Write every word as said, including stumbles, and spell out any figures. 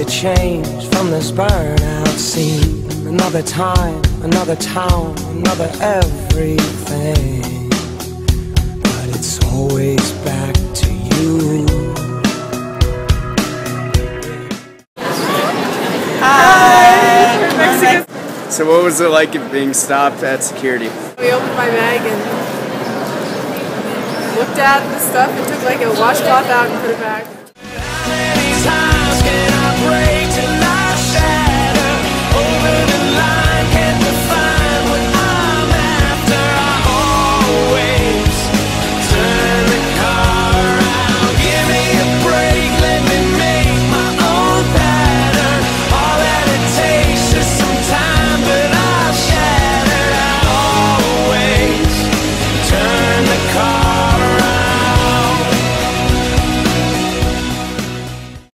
change from this burnout scene. Another time, another town, another everything, but it's always back to you. Hi! Mexican. So what was it like being stopped at security? We opened my bag and looked at the stuff and took like a washcloth out and put it back.